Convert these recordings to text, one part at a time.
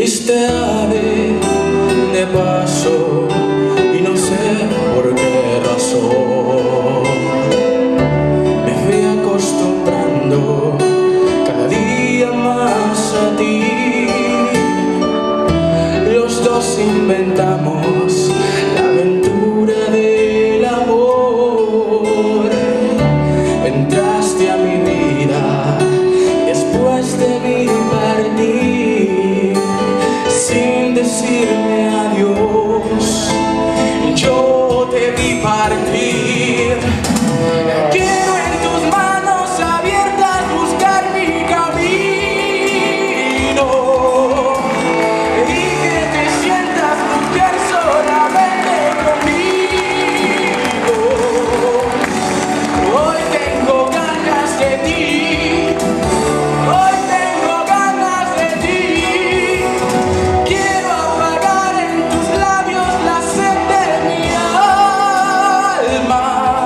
Fuiste ave de paso y no sé por qué razón me fui acostumbrando cada día más a ti. Los dos inventamos la aventura del amor. Entraste a mi vida después de mi partir, sin decirme adiós. Yo te vi partir. Quiero en tus manos abiertas buscar mi camino y que te sientas mujer solamente conmigo. Hoy tengo ganas de ti. Hoy tengo ganas de ti. Quiero apagar en tus labios la sed de mi alma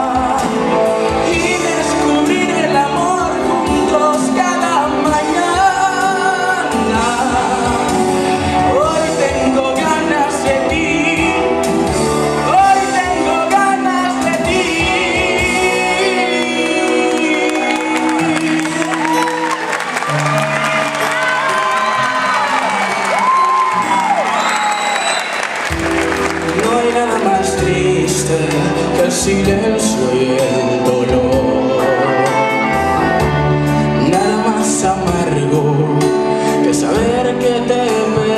y descubrir el amor juntos cada mañana. Hoy tengo ganas de ti. Hoy tengo ganas de ti. No hay nada más triste que el silencio y el dolor. Nada más amargo que saber que te perdí.